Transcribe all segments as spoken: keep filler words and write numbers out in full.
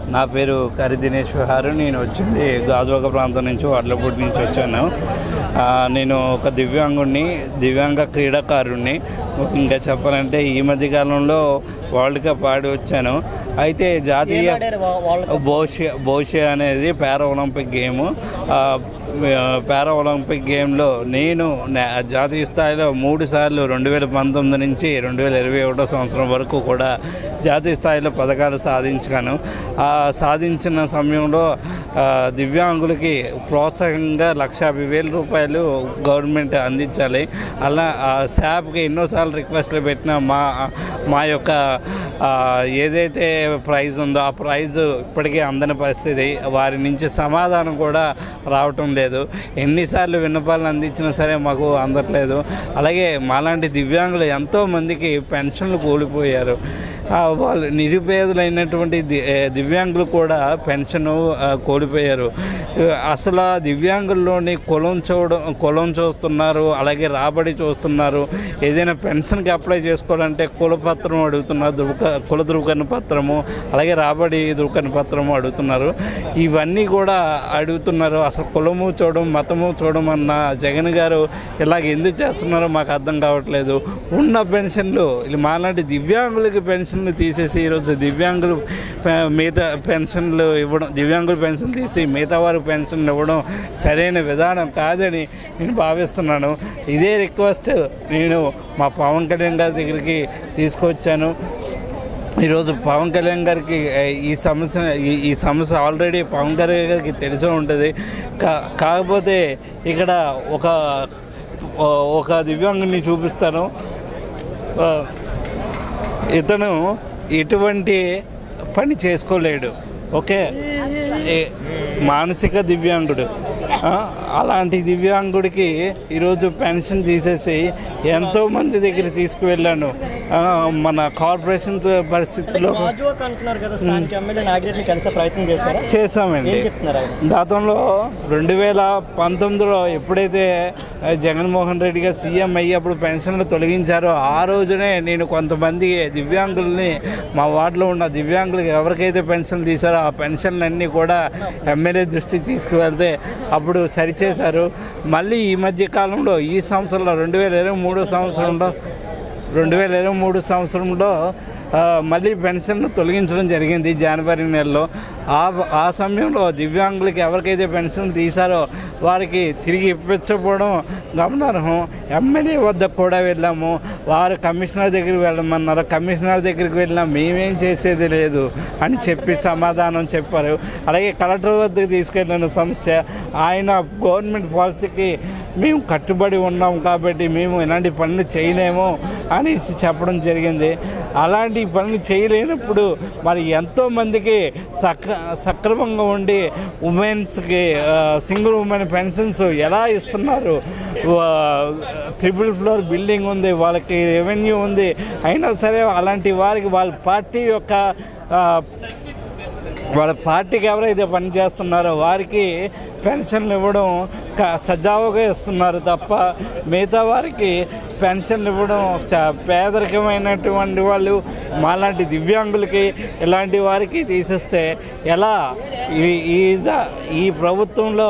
నా పేరు కరి దినేష్ గారు. నేను వచ్చింది గాజువాక ప్రాంతం నుంచి, వడ్లపూడి నుంచి వచ్చాను. నేను ఒక దివ్యాంగుడిని, దివ్యాంగ క్రీడాకారుడిని. ఇంకా చెప్పాలంటే ఈ మధ్య కాలంలో వరల్డ్ కప్ ఆడి వచ్చాను. అయితే జాతీయ బోషే బోషే అనేది para Olympic game. Para Olympic గేమ్లో నేను జాతీయ స్థాయిలో మూడు సార్లు రెండు వేల పంతొమ్మిది నుంచి రెండు వేల ఇరవై ఒకటో సంవత్సరం వరకు కూడా జాతీయ స్థాయిలో పథకాలు సాధించాను. ఆ సాధించిన సమయంలో దివ్యాంగులకి ప్రోత్సాహంగా లక్ష యాభై వేల రూపాయలు గవర్నమెంట్ అందించాలి. అలా ఆ శాప్కి ఎన్నోసార్లు రిక్వెస్ట్లు పెట్టినా మా మా యొక్క ఏదైతే ప్రైజ్ ఉందో ఆ ప్రైజ్ ఇప్పటికీ అందని పరిస్థితి. వారి నుంచి సమాధానం కూడా రావటం లేదు. ఎన్నిసార్లు విన్నపాలను అందించినా సరే మాకు అందట్లేదు. అలాగే మాలాంటి దివ్యాంగులు ఎంతోమందికి పెన్షన్లు కోల్పోయారు. వాళ్ళు నిరుపేదలైనటువంటి దివ్యాంగులు కూడా పెన్షన్ కోల్పోయారు. అసలు ఆ దివ్యాంగుల్లోని కులం చూడడం కులం చూస్తున్నారు, అలాగే రాబడి చూస్తున్నారు. ఏదైనా పెన్షన్కి అప్లై చేసుకోవాలంటే కులపత్రం అడుగుతున్నారు, ధృవ కుల ధృవీకరణ పత్రము, అలాగే రాబడి ధృవీకరణ పత్రము అడుగుతున్నారు. ఇవన్నీ కూడా అడుగుతున్నారు. అసలు కులము చూడడం, మతము చూడడం అన్న జగన్ గారు ఇలాగ ఎందుకు చేస్తున్నారో మాకు అర్థం కావట్లేదు. ఉన్న పెన్షన్లు మాలాంటి దివ్యాంగులకి పెన్షన్ తీసేసి ఈరోజు దివ్యాంగులు మిగతా పెన్షన్లు ఇవ్వడం, దివ్యాంగుల పెన్షన్ తీసి మిగతా వారికి పెన్షన్లు ఇవ్వడం సరైన విధానం కాదని నేను భావిస్తున్నాను. ఇదే రిక్వెస్ట్ నేను మా పవన్ కళ్యాణ్ గారి దగ్గరికి తీసుకొచ్చాను. ఈరోజు పవన్ కళ్యాణ్ గారికి ఈ సమస్య ఈ సమస్య ఆల్రెడీ పవన్ కళ్యాణ్ గారికి తెలిసే ఉంటుంది. కా కాకపోతే ఇక్కడ ఒక ఒక దివ్యాంగుని చూపిస్తాను. ఇతను ఎటువంటి పని చేసుకోలేడు. ఓకే, మానసిక దివ్యాంగుడు. అలాంటి దివ్యాంగుడికి ఈరోజు పెన్షన్ తీసేసి ఎంతోమంది దగ్గర తీసుకువెళ్ళాను. మన కార్పొరేషన్ పరిస్థితుల్లో చేశామండి. గతంలో రెండు వేల పంతొమ్మిదిలో ఎప్పుడైతే జగన్మోహన్ రెడ్డి గారు సీఎం అయ్యేప్పుడు పెన్షన్లు తొలగించారో ఆ రోజునే నేను కొంతమంది దివ్యాంగుల్ని, మా వార్డులో ఉన్న దివ్యాంగులకి ఎవరికైతే పెన్షన్లు తీశారో ఆ పెన్షన్లన్నీ కూడా ఎమ్మెల్యే దృష్టికి తీసుకువెళ్తే అప్పుడు సరిచేశారు. మళ్ళీ ఈ మధ్య కాలంలో ఈ సంవత్సరంలో రెండు వేల ఇరవై మూడో సంవత్సరంలో రెండు వేల ఇరవై మూడు సంవత్సరంలో మళ్ళీ పెన్షన్ను తొలగించడం జరిగింది జనవరి నెలలో. ఆ ఆ సమయంలో దివ్యాంగులకి ఎవరికైతే పెన్షన్ తీశారో వారికి తిరిగి ఇప్పించకపోవడం గమనార్హం. ఎమ్మెల్యే వద్దకు కూడా వెళ్ళాము. వారు కమిషనర్ దగ్గరికి వెళ్ళమన్నారు. కమిషనర్ దగ్గరికి వెళ్ళినా మేమేం చేసేది లేదు అని చెప్పి సమాధానం చెప్పారు. అలాగే కలెక్టర్ వద్దకు తీసుకెళ్ళిన సమస్య, ఆయన గవర్నమెంట్ పాలసీకి మేము కట్టుబడి ఉన్నాం కాబట్టి మేము ఇలాంటి పనులు చేయలేము అని చెప్పడం జరిగింది. అలాంటి పనులు చేయలేనప్పుడు మరి ఎంతోమందికి సక్ర సక్రమంగా ఉండి ఉమెన్స్కి సింగిల్ ఉమెన్ పెన్షన్స్ ఎలా ఇస్తున్నారు? ట్రిపుల్ ఫ్లోర్ బిల్డింగ్ ఉంది, వాళ్ళకి రెవెన్యూ ఉంది, అయినా సరే అలాంటి వారికి వాళ్ళ పార్టీ యొక్క వాళ్ళ పార్టీకి ఎవరైతే పనిచేస్తున్నారో వారికి పెన్షన్లు ఇవ్వడం సజావుగా ఇస్తున్నారు తప్ప మిగతా వారికి పెన్షన్లు ఇవ్వడం పేదరికమైనటువంటి వాళ్ళు మాలాంటి దివ్యాంగులకి ఇలాంటి వారికి తీసేస్తే ఎలా? ఈ ఈ ప్రభుత్వంలో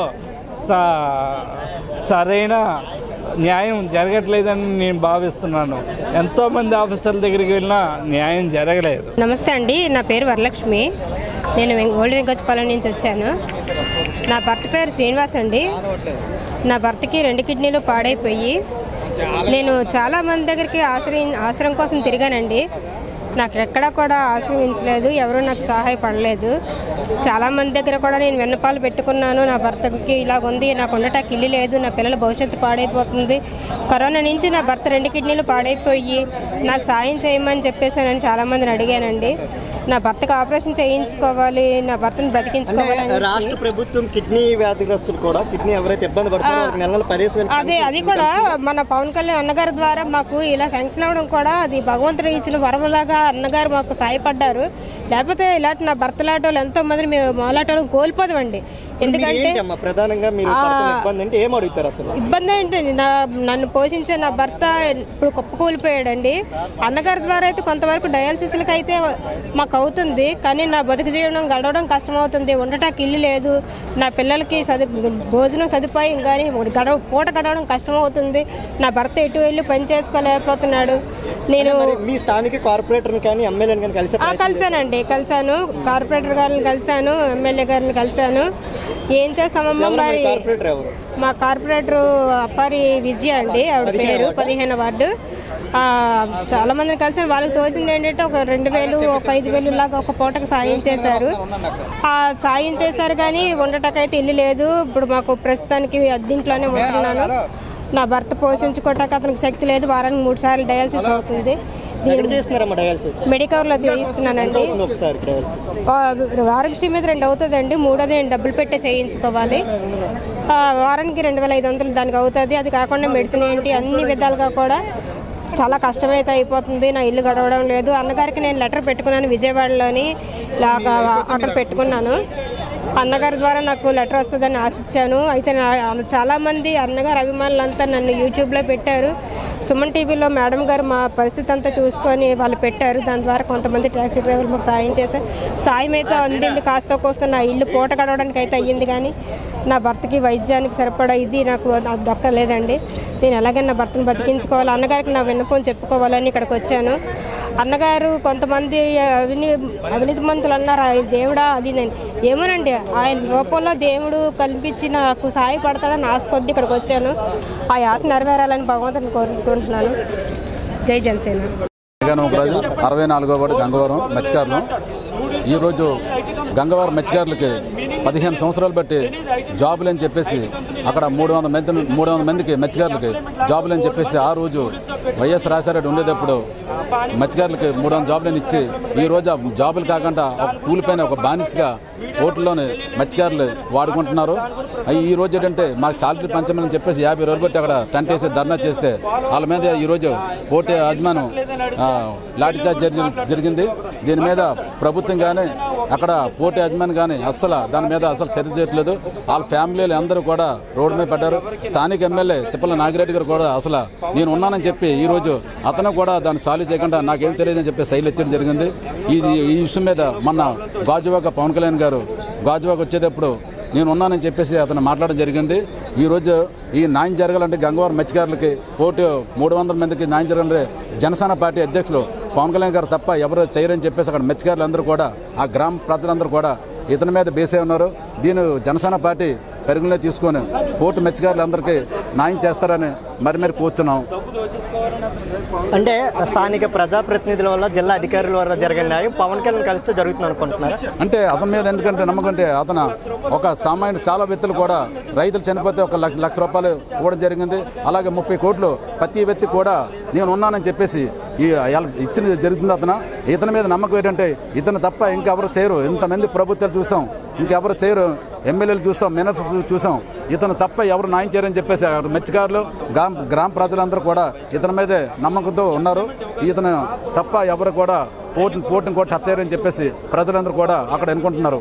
సరైన న్యాయం జరగట్లేదని నేను భావిస్తున్నాను. ఎంతోమంది ఆఫీసర్ల దగ్గరికి వెళ్ళినా న్యాయం జరగలేదు. నమస్తే అండి, నా పేరు వరలక్ష్మి. నేను ఓల్డ్ వెంకటపాలెం నుంచి వచ్చాను. నా భర్త పేరు శ్రీనివాస్ అండి. నా భర్తకి రెండు కిడ్నీలు పాడైపోయి నేను చాలామంది దగ్గరికి ఆశ్రయం ఆశ్రయం కోసం తిరిగానండి. నాకు ఎక్కడా కూడా ఆశ్రయించలేదు, ఎవరు నాకు సహాయపడలేదు. చాలామంది దగ్గర కూడా నేను విన్నపాలు పెట్టుకున్నాను. నా భర్తకి ఇలాగ ఉంది, నాకు ఉండటానికి ఇల్లు లేదు, నా పిల్లల భవిష్యత్తు పాడైపోతుంది. కరోనా నుంచి నా భర్త రెండు కిడ్నీలు పాడైపోయి నాకు సాయం చేయమని చెప్పేసానని చాలామందిని అడిగానండి. నా భర్తకు ఆపరేషన్ చేయించుకోవాలి, నా భర్తను బ్రతికించుకోవాలి. రాష్ట్ర ప్రభుత్వం కిడ్నీ వ్యాధిగ్రస్తులు కూడా కిడ్నీ ఎవరైతే ఇబ్బంది పడుతున్నారో నెల పదిహేను వేలు అదే అది కూడా మన పవన్ కళ్యాణ్ అన్నగారి ద్వారా మాకు ఇలా శాంక్షన్ అవ్వడం కూడా అది భగవంతుడు ఇచ్చిన వరములాగా అన్నగారు మాకు సాయపడ్డారు. లేకపోతే ఇలాంటి నా భర్త లాంటి వాళ్ళు ఎంతో మంది మేము మాలాటం కోల్పోదామండి. ఎందుకంటే ప్రధానంగా మీరు ఇబ్బంది అంటే ఏం అడుగుతారు? అసలు ఇబ్బంది ఏంటండి, నా నన్ను పోషించే నా భర్త ఇప్పుడు కుప్ప కూలిపోయాడండి. అన్నగారి ద్వారా అయితే కొంతవరకు డయాలసిస్లకి అయితే మాకు అవుతుంది, కానీ నా బతుకు జీవనం గడవడం కష్టమవుతుంది. ఉండటానికి ఇల్లు లేదు, నా పిల్లలకి సదు భోజనం సదుపాయం కానీ గడవ పూట గడవడం కష్టమవుతుంది. నా భర్త ఎటు వెళ్ళి పని చేసుకోలేకపోతున్నాడు. నేను మీ స్థానిక కార్పొరేటర్ని కానీ ఎమ్మెల్యేని కానీ కలిసి కలిశానండి కలిశాను కార్పొరేటర్ గారిని కలిశాను, ఎమ్మెల్యే గారిని కలిశాను. ఏం చేస్తామమ్మా మరి. మా కార్పొరేటర్ అప్పారి విజయ అండి, ఆవిడ పేరు, పదిహేను వార్డు. చాలా మందిని కలిసి వాళ్ళకి తోచింది ఏంటంటే ఒక రెండు వేలు ఒక ఐదు వేలు లాగా ఒక పూటకు సాయం చేశారు. ఆ సాయం చేశారు కానీ ఉండటాకైతే ఇల్లు లేదు. ఇప్పుడు మాకు ప్రస్తుతానికి అద్దీంట్లోనే ఉంటున్నాను. నా భర్త పోషించుకోవటానికి అతనికి శక్తి లేదు. వారానికి మూడు సార్లు డయాలసిస్ అవుతుంది. మెడికవర్లో చేయిస్తున్నానండి. ఆరోగ్యశ్రీ మీద రెండు అవుతుందండి, మూడోది నేను డబ్బులు పెట్టే చేయించుకోవాలి. వారానికి రెండు వేల ఐదు వందలు దానికి అవుతుంది. అది కాకుండా మెడిసిన్ ఏంటి అన్ని విధాలుగా కూడా చాలా కష్టమైతే అయిపోతుంది. నా ఇల్లు గడవడం లేదు. అన్నగారికి నేను లెటర్ పెట్టుకున్నాను విజయవాడలోని, లాగా అక్కడ పెట్టుకున్నాను. అన్నగారి ద్వారా నాకు లెటర్ వస్తుందని ఆశించాను. అయితే నా చాలామంది అన్నగారు అభిమానులంతా నన్ను యూట్యూబ్లో పెట్టారు. సుమన్ టీవీలో మేడం గారు మా పరిస్థితి అంతా చూసుకొని వాళ్ళు పెట్టారు. దాని ద్వారా కొంతమంది ట్యాక్సీ డ్రైవర్లు మాకు సాయం చేశారు. సాయం అయితే అందింది, కాస్త కోస్త నా ఇల్లు పూట గడవడానికి అయితే అయ్యింది. కానీ నా భర్తకి వైద్యానికి సరిపడా ఇది నాకు దక్కలేదండి. నేను ఎలాగైనా నా భర్తను బతికించుకోవాలి, అన్నగారికి నా విన్నపం చెప్పుకోవాలని ఇక్కడికి వచ్చాను. అన్నగారు కొంతమంది అవినీ అవినీతి మంతులు అన్నారు, ఆయన దేవుడా అది నేను ఏమోనండి, ఆయన రూపంలో దేవుడు కల్పించి నాకు సహాయపడతాడని ఆశ కొద్ది ఇక్కడికి వచ్చాను. ఆ ఆశ నెరవేరాలని భగవంతుని కోరుకుంటున్నాను. జై జనసేన. రాజు అరవై నాలుగో వాడు గంగవరం మత్స్యకారులు. ఈరోజు గంగవరం మత్స్యకారులకి పదిహేను సంవత్సరాలు బట్టి జాబులు అని చెప్పేసి అక్కడ మూడు వందల మంది మూడు వందల మందికి మత్స్యకారులకి జాబులు అని చెప్పేసి ఆ రోజు వైఎస్ రాజశేఖర ఉండేటప్పుడు మత్స్యకారులకి మూడు వందల జాబులను ఇచ్చి ఈరోజు ఆ జాబులు కాకుండా ఒక కూలిపోయిన ఒక బానిసగా ఓట్లోనే మత్స్యకారులు వాడుకుంటున్నారు. ఈ రోజు ఏంటంటే మాకు శాలరీ పంచమని చెప్పేసి యాభై రోజులు బట్టి అక్కడ టెంట్ వేసి ధర్నా చేస్తే వాళ్ళ మీద ఈరోజు పోటీ యజమానం లాఠీచార్జ్ జరిగింది. దీని మీద ప్రభుత్వం కానీ అక్కడ పోటీ యజమాని కానీ అస్సలు దాని మీద అసలు చర్య చేయట్లేదు. వాళ్ళ ఫ్యామిలీలు అందరూ కూడా రోడ్డు మీద పడ్డారు. స్థానిక ఎమ్మెల్యే తిప్పల నాగిరెడ్డి గారు కూడా అసలు నేను ఉన్నానని చెప్పి ఈరోజు అతను కూడా దాన్ని సాల్వ్ చేయకుండా నాకేం తెలియదని చెప్పి శైలి ఎత్తడం జరిగింది. ఇది ఈ విషయం మీద మొన్న గాజువాక పవన్ కళ్యాణ్ గారు గాజువాక వచ్చేటప్పుడు నేను ఉన్నానని చెప్పేసి అతను మాట్లాడడం జరిగింది. ఈరోజు ఈ న్యాయం జరగాలంటే గంగవరం మత్స్యకారులకి పోటీ మూడు వందల మందికి న్యాయం జరగాలంటే జనసేన పార్టీ అధ్యక్షులు పవన్ కళ్యాణ్ గారు తప్ప ఎవరు చేయరని చెప్పేసి అక్కడ మత్స్యకారులందరూ కూడా ఆ గ్రామ ప్రజలందరూ కూడా ఇతని మీద బేసే ఉన్నారు. దీని జనసేన పార్టీ పరిగణలో తీసుకొని పోటీ మత్స్యకారులందరికీ న్యాయం చేస్తారని మరి మరి కూర్చున్నాం. అంటే స్థానిక ప్రజాప్రతినిధుల వల్ల జిల్లా అధికారుల వల్ల జరిగిన న్యాయం పవన్ కళ్యాణ్ కలిస్తే జరుగుతుంది అనుకుంటున్నారు. అంటే అతని మీద ఎందుకంటే నమ్మకం అంటే అతను ఒక సామాన్య చాలా వ్యక్తులు కూడా రైతులు చనిపోతే ఒక లక్ష లక్ష రూపాయలు ఇవ్వడం జరిగింది. అలాగే ముప్పై కోట్లు ప్రతి వ్యక్తి కూడా నేను ఉన్నానని చెప్పేసి ఈ ఇచ్చిన జరుగుతుంది. అతను ఇతని మీద నమ్మకం ఏంటంటే ఇతను తప్ప ఇంకెవరు చేయరు. ఇంతమంది ప్రభుత్వాలు చూసాం, ఇంకెవరు చేయరు. ఎమ్మెల్యేలు చూసాం, మినిస్టర్స్ చూసాం, ఇతను తప్ప ఎవరు న్యాయం చేయరని చెప్పేసి మత్స్యకారులు గ్రామ గ్రామ ప్రజలందరూ కూడా ఇతని మీదే నమ్మకంతో ఉన్నారు. ఇతను తప్ప ఎవరు కూడా పోటీ పోటీని కూడా టచ్ చేయరని చెప్పేసి ప్రజలందరూ కూడా అక్కడ అనుకుంటున్నారు.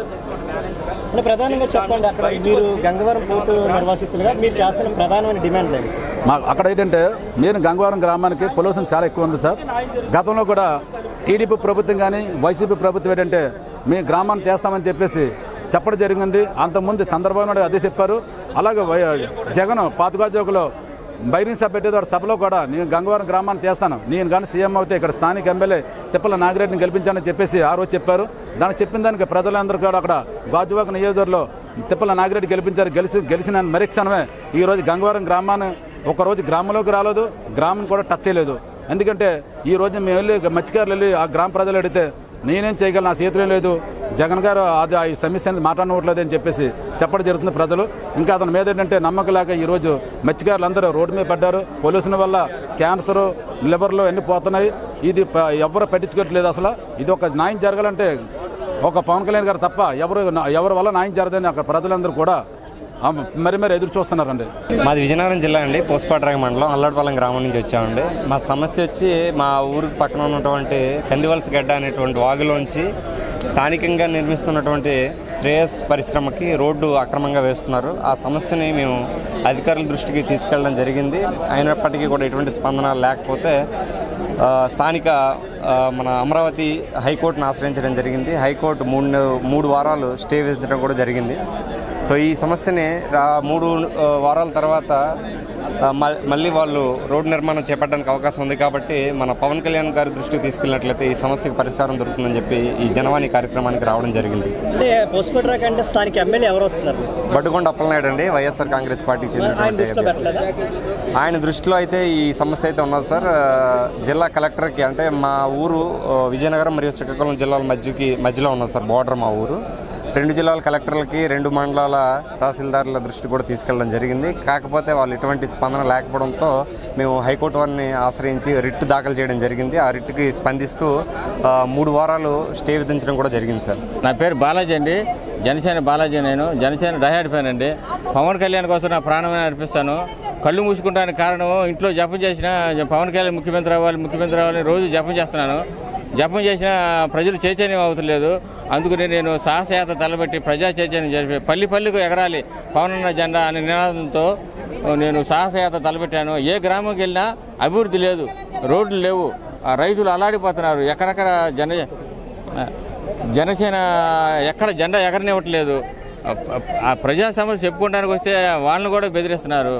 అంటే ప్రధానంగా చెప్పండి, అక్కడ మీరు గంగవరం పోర్టు నిర్వాసితులుగా మీరు చేస్తున్న ప్రధానమైన డిమాండ్ లేదు మా అక్కడ ఏంటంటే నేను గంగవరం గ్రామానికి పొల్యూషన్ చాలా ఎక్కువ ఉంది సార్. గతంలో కూడా టీడీపీ ప్రభుత్వం కానీ వైసీపీ ప్రభుత్వం ఏంటంటే మేము గ్రామాన్ని చేస్తామని చెప్పేసి చెప్పడం జరిగింది. అంతకుముందు చంద్రబాబు నాయుడు అదే చెప్పారు. అలాగే జగన్ పాతగాజోకులో బైరింగ్ సభ పెట్టేవాడు సభలో కూడా నేను గంగవరం గ్రామాన్ని చేస్తాను, నేను కానీ సీఎం అవుతే ఇక్కడ స్థానిక ఎమ్మెల్యే తిప్పల నాగిరెడ్డిని గెలిపించానని చెప్పేసి ఆ రోజు చెప్పారు. దానికి చెప్పిన దానికి ప్రజలందరూ కూడా అక్కడ గాజువాక నియోజకవర్గంలో తిప్పల నాగిరెడ్డి గెలిపించారు. గెలిచి గెలిచిన మరుక్షణమే ఈరోజు గంగవరం గ్రామాన్ని ఒకరోజు గ్రామంలోకి రాలేదు, గ్రామం కూడా టచ్ చేయలేదు. ఎందుకంటే ఈరోజు మేము వెళ్ళి మత్స్యకారులు వెళ్ళి ఆ గ్రామ ప్రజలు అడిగితే నేనేం చేయగలను, నా చేతిలో లేదు, జగన్ గారు అది ఆ సమస్య మాట్లాడవట్లేదు అని చెప్పేసి చెప్పడం జరుగుతుంది ప్రజలు. ఇంకా అతని మీద ఏంటంటే నమ్మకం లేక ఈరోజు మత్స్యకారులు అందరూ రోడ్డు మీద పడ్డారు. పొల్యూషన్ వల్ల క్యాన్సరు, లివర్లు అన్నీ పోతున్నాయి. ఇది ఎవరు పట్టించుకోవట్లేదు. అసలు ఇది ఒక న్యాయం జరగాలంటే ఒక పవన్ కళ్యాణ్ గారు తప్ప ఎవరు ఎవరి వల్ల న్యాయం జరగదని అక్కడ ప్రజలందరూ కూడా మరి మరి ఎదురు చూస్తున్నారండి. మాది విజయనగరం జిల్లా అండి, పోస్పాట్రాగ మండలం అల్లడిపాలెం గ్రామం నుంచి వచ్చామండి. మా సమస్య వచ్చి మా ఊరికి పక్కన ఉన్నటువంటి కందివలస గడ్డ అనేటువంటి వాగులోంచి స్థానికంగా నిర్మిస్తున్నటువంటి శ్రేయస్ పరిశ్రమకి రోడ్డు అక్రమంగా వేస్తున్నారు. ఆ సమస్యని మేము అధికారుల దృష్టికి తీసుకెళ్ళడం జరిగింది. అయినప్పటికీ కూడా ఎటువంటి స్పందన లేకపోతే స్థానిక మన అమరావతి హైకోర్టును ఆశ్రయించడం జరిగింది. హైకోర్టు మూడు మూడు వారాలు స్టే విధించడం కూడా జరిగింది. సో ఈ సమస్యని మూడు వారాల తర్వాత మళ్ళీ వాళ్ళు రోడ్డు నిర్మాణం చేపట్టడానికి అవకాశం ఉంది కాబట్టి మన పవన్ కళ్యాణ్ గారి దృష్టికి తీసుకెళ్ళినట్లయితే ఈ సమస్యకు పరిష్కారం దొరుకుతుందని చెప్పి ఈ జనవాణి కార్యక్రమానికి రావడం జరిగింది. అంటే స్థానిక ఎమ్మెల్యే ఎవరు వస్తున్నారు? బడ్డుకొండ అప్పలనాయుడు అండి, వైఎస్ఆర్ కాంగ్రెస్ పార్టీకి చెందినటువంటి. ఆయన దృష్టిలో అయితే ఈ సమస్య అయితే ఉన్నది సార్. జిల్లా కలెక్టర్కి అంటే మా ఊరు విజయనగరం మరియు శ్రీకాకుళం జిల్లాల మధ్యకి మధ్యలో ఉన్నది సార్, బార్డర్ మా ఊరు. రెండు జిల్లాల కలెక్టర్లకి రెండు మండలాల తహసీల్దారుల దృష్టి కూడా తీసుకెళ్ళడం జరిగింది. కాకపోతే వాళ్ళు ఎటువంటి స్పందన లేకపోవడంతో మేము హైకోర్టు వారిని ఆశ్రయించి రిట్ దాఖలు చేయడం జరిగింది. ఆ రిట్కి స్పందిస్తూ మూడు వారాలు స్టే విధించడం కూడా జరిగింది సార్. నా పేరు బాలాజీ అండి, జనసేన బాలాజీ. నేను జనసేన డైహార్డ్ ఫ్యాన్ అండి. పవన్ కళ్యాణ్ కోసం నా ప్రాణమైన అర్పిస్తాను. కళ్ళు మూసుకుంటానికి కారణం ఇంట్లో జపం చేసిన పవన్ కళ్యాణ్ ముఖ్యమంత్రి అవ్వాలి ముఖ్యమంత్రి అవ్వాలని రోజు జపం చేస్తున్నాను. జపం చేసిన ప్రజలు చైతన్యం అవుతలేదు. అందుకని నేను సాహసయాత్ర తలబెట్టి ప్రజా చైతన్యం జరిపి పల్లి పల్లికు ఎగరాలి పవనన్న జెండా అనే నినాదంతో నేను సాహసయాత్ర తలపెట్టాను. ఏ గ్రామంకి వెళ్ళినా అభివృద్ధి లేదు, రోడ్లు లేవు, రైతులు అల్లాడిపోతున్నారు. ఎక్కడెక్కడ జన జనసేన ఎక్కడ జెండా ఎగరనివ్వట్లేదు. ఆ ప్రజా సమస్య చెప్పుకోవడానికి వస్తే వాళ్ళని కూడా బెదిరిస్తున్నారు.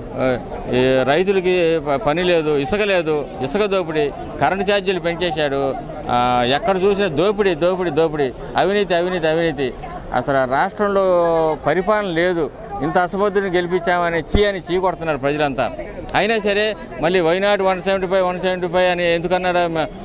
రైతులకి పని లేదు, ఇసుక లేదు, ఇసుక దోపిడీ, కరెంటు ఛార్జీలు పెంచేశాడు. ఎక్కడ చూసినా దోపిడీ దోపిడీ దోపిడీ, అవినీతి అవినీతి అవినీతి. అసలు రాష్ట్రంలో పరిపాలన లేదు. ఇంత అసమర్థుని గెలిపించామని చీ అని చీ కొడుతున్నారు ప్రజలంతా. అయినా సరే మళ్ళీ Wayanad one seventy five one seventy five అని ఎందుకన్నాడో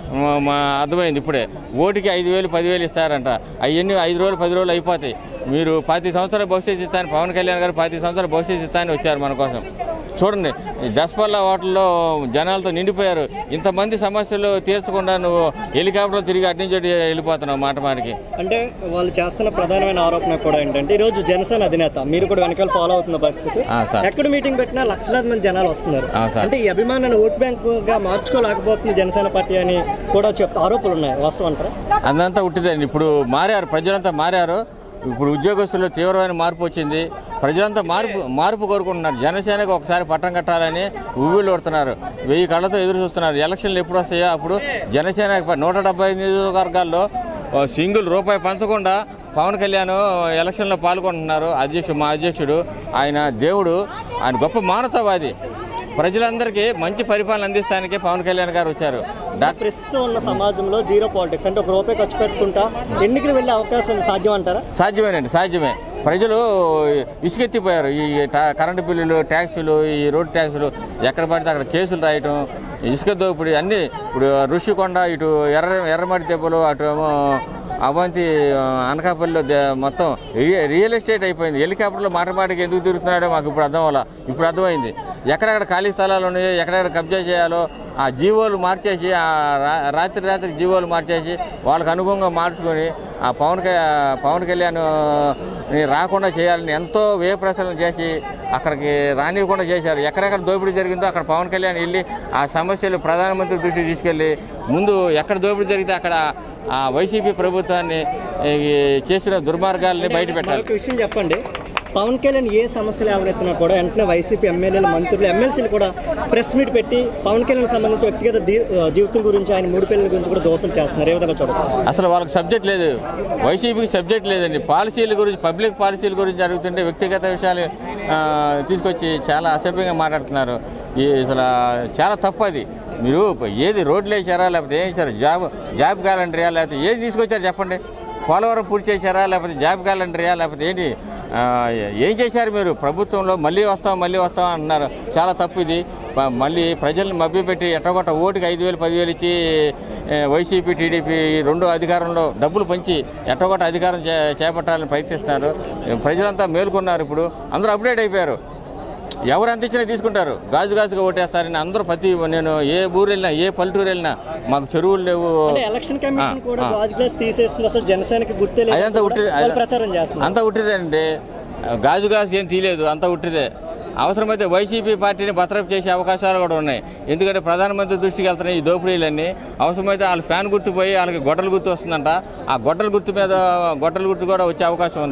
మా అర్థమైంది. ఇప్పుడే ఓటుకి ఐదు వేలు పదివేలు ఇస్తారంట. అవన్నీ ఐదు రోజులు పది రోజులు అయిపోతాయి. మీరు పాతి సంవత్సరాల భవిష్యత్తు ఇస్తాను, పవన్ కళ్యాణ్ గారు పాతి సంవత్సరాల భవిష్యత్తు ఇస్తానని వచ్చారు మన కోసం. చూడండి, జస్పల్లా హోటల్లో జనాలతో నిండిపోయారు. ఇంతమంది సమస్యలు తీర్చకుండా నువ్వు హెలికాప్టర్లో తిరిగి అటు నుంచి వెళ్ళిపోతున్నావు మాట మాటికి. అంటే వాళ్ళు చేస్తున్న ప్రధానమైన ఆరోపణ కూడా ఏంటంటే ఈరోజు జనసేన అధినేత మీరు కూడా వెనకాల ఫాలో అవుతున్న పరిస్థితి. ఎక్కడ మీటింగ్ పెట్టినా లక్షలాది మంది జనాలు వస్తున్నారు. అంటే ఈ అభిమానాన్ని ఓట్ బ్యాంక్ గా మార్చుకోలేకపోతుంది జనసేన పార్టీ అని కూడా చెప్తా ఆరోపణలు ఉన్నాయి. వాస్తవం అంటారా? అదంతా ఉట్టిదండి. ఇప్పుడు మారారు, ప్రజలంతా మారారు. ఇప్పుడు ఉద్యోగస్తుల్లో తీవ్రమైన మార్పు వచ్చింది. ప్రజలంతా మార్పు మార్పు కోరుకుంటున్నారు. జనసేనకు ఒకసారి పట్టం కట్టాలని ఉవ్విళ్ళు కొడుతున్నారు. వెయ్యి కళ్ళతో ఎదురు చూస్తున్నారు. ఎలక్షన్లు ఎప్పుడు వస్తాయో అప్పుడు జనసేన నూట డెబ్బై ఐదు నియోజకవర్గాల్లో సింగిల్ రూపాయి పంచకుండా పవన్ కళ్యాణ్ ఎలక్షన్లో పాల్గొంటున్నారు. అధ్యక్షుడు మా అధ్యక్షుడు ఆయన దేవుడు, ఆయన గొప్ప మానవతావాది. ప్రజలందరికీ మంచి పరిపాలన అందిస్తానికే పవన్ కళ్యాణ్ గారు వచ్చారు. ప్రస్తుతం ఉన్న సమాజంలో జీరో పాలిటిక్స్ అంటే ఒక రూపాయి ఖర్చు పెట్టుకుంటా ఎన్నికలు వెళ్ళే అవకాశం సాధ్యం అంటారా? సాధ్యమేనండి, సాధ్యమే. ప్రజలు విసుగెత్తిపోయారు. ఈ కరెంటు బిల్లులు, ట్యాక్సులు, ఈ రోడ్డు ట్యాక్సులు, ఎక్కడ పడితే అక్కడ కేసులు రాయటం, ఇసుక దోపిడీ అన్నీ. ఇప్పుడు ఋషికొండ, ఇటు ఎర్ర ఎర్రమడి దెబ్బలు, అటు ఏమో అవంతి అనకాపల్లిలో మొత్తం రియల్ ఎస్టేట్ అయిపోయింది. హెలికాప్టర్లో మాట మాటకి ఎందుకు తిరుగుతున్నాడో మాకు ఇప్పుడు అర్థం అవ్వాల. ఇప్పుడు అర్థమైంది. ఎక్కడెక్కడ ఖాళీ స్థలాలు ఉన్నాయో, ఎక్కడెక్కడ కబ్జా చేయాలో ఆ జీవోలు మార్చేసి, ఆ రాత్రి రాత్రి జీవోలు మార్చేసి వాళ్ళకు అనుగుణంగా మార్చుకొని ఆ పవన్ పవన్ కళ్యాణ్ రాకుండా చేయాలని ఎంతో వ్యయ ప్రసరణ చేసి అక్కడికి రానివ్వకుండా చేశారు. ఎక్కడెక్కడ దోపిడీ జరిగిందో అక్కడ పవన్ కళ్యాణ్ వెళ్ళి ఆ సమస్యలు ప్రధానమంత్రి దృష్టికి తీసుకెళ్ళి ముందు ఎక్కడ దోపిడీ జరిగితే అక్కడ ఆ వైసీపీ ప్రభుత్వాన్ని చేసిన దుర్మార్గాల్ని బయట పెట్టాలి. ఒక విషయం చెప్పండి, పవన్ కళ్యాణ్ ఏ సమస్యలు ఎవరెత్తినా కూడా వెంటనే వైసీపీ ఎమ్మెల్యేలు, మంత్రులు, ఎమ్మెల్సీలు కూడా ప్రెస్ మీట్ పెట్టి పవన్ కళ్యాణ్ సంబంధించి వ్యక్తిగత జీవితం గురించి, ఆయన మూడు పిల్లల గురించి కూడా దోషాలు చేస్తున్నారు. ఏ విధంగా చూడవచ్చు? అసలు వాళ్ళకి సబ్జెక్ట్ లేదు, వైసీపీకి సబ్జెక్ట్ లేదండి. పాలసీల గురించి, పబ్లిక్ పాలసీల గురించి అడుగుతుంటే వ్యక్తిగత విషయాలు తీసుకొచ్చి చాలా అసభ్యంగా మాట్లాడుతున్నారు. ఈ అసలు చాలా తప్పు అది. మీరు ఏది రోడ్లు వేసారా, లేకపోతే ఏం చేశారు, జాబ్ జాబ్ క్యాలెండరియా, లేకపోతే ఏది తీసుకొచ్చారు చెప్పండి? పోలవరం పూర్తి చేశారా, లేకపోతే జాబ్ క్యాలెండరియా, లేకపోతే ఏంటి ఏం చేశారు మీరు? ప్రభుత్వంలో మళ్ళీ వస్తాం మళ్ళీ వస్తాం అంటున్నారు. చాలా తప్పు ఇది. మళ్ళీ ప్రజల్ని మభ్యపెట్టి ఎట్టగొట్ట ఓటుకి ఐదు వేలు పదివేలు ఇచ్చి వైసీపీ టీడీపీ రెండు అధికారంలో డబ్బులు పంచి ఎట్టగొట్ట అధికారం చే చేపట్టాలని ప్రయత్నిస్తున్నారు. ప్రజలంతా మేల్కొన్నారు. ఇప్పుడు అందరూ అప్డేట్ అయిపోయారు. ఎవరు ఎంత ఇచ్చినా తీసుకుంటారు. గాజు గాజుగా ఓటేస్తారని అందరూ ప్రతి నేను ఏ ఊరు వెళ్ళినా, ఏ పల్లెటూరు వెళ్ళినా మాకు చెరువులు లేవు. ఎలక్షన్ కమిషన్ కూడా గాజు గ్లాస్ తీసేస్తుంది. అసలు జనసేనకి గుర్తే లేదు. అదంతా ఉట్టి ప్రచారం చేస్తుంది. అంతా ఉట్టిదే అండి. గాజు గ్లాస్ ఏం తీయలేదు, అంతా ఉట్టిదే. అవసరమైతే వైసీపీ పార్టీని బతరపు చేసే అవకాశాలు కూడా ఉన్నాయి. ఎందుకంటే ప్రధానమంత్రి దృష్టికి వెళ్తున్నాయి ఈ దోపిడీలన్నీ. అవసరమైతే వాళ్ళ ఫ్యాన్ గుర్తు పోయి వాళ్ళకి గొడ్డల గుర్తు వస్తుందంట. ఆ గొడ్డల గుర్తు మీద గొడ్డల గుర్తు కూడా వచ్చే అవకాశం ఉంది.